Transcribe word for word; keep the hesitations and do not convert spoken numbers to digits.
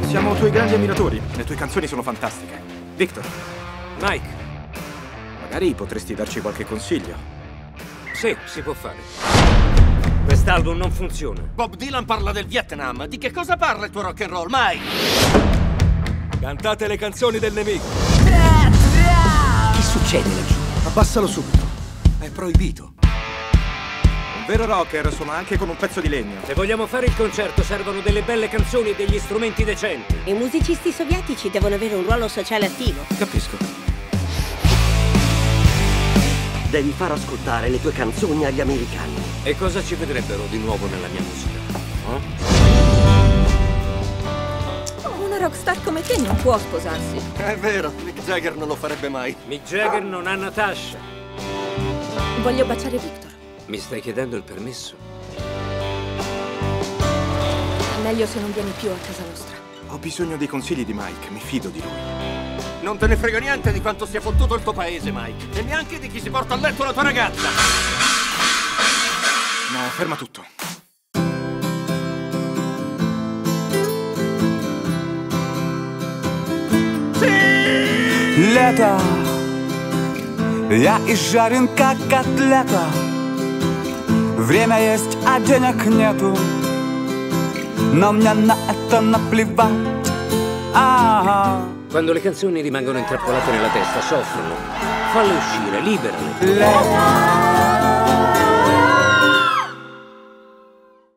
Siamo tuoi grandi ammiratori. Le tue canzoni sono fantastiche. Victor. Mike. Magari potresti darci qualche consiglio. Sì, si può fare. Quest'album non funziona. Bob Dylan parla del Vietnam. Di che cosa parla il tuo rock and roll, Mike? Cantate le canzoni del nemico. Che succede laggiù? Abbassalo subito. È proibito. Un vero rocker suona anche con un pezzo di legno. Se vogliamo fare il concerto servono delle belle canzoni e degli strumenti decenti. I musicisti sovietici devono avere un ruolo sociale attivo. Capisco. Devi far ascoltare le tue canzoni agli americani. E cosa ci vedrebbero di nuovo nella mia musica? Eh? Una rockstar come te non può sposarsi. È vero, Mick Jagger non lo farebbe mai. Mick Jagger non ha Natasha. Voglio baciare Victor. Mi stai chiedendo il permesso? È meglio se non vieni più a casa nostra. Ho bisogno dei consigli di Mike, mi fido di lui. Non te ne frega niente di quanto sia fottuto il tuo paese, Mike. E neanche di chi si porta a letto la tua ragazza. No, ferma tutto. Лето, я изжарен как котлета. Время есть, а денег нету, но мне на это наплевать. А-а-а. Quando le canzoni rimangono intrappolate nella testa, soffrono. Falle uscire, liberale. Лето.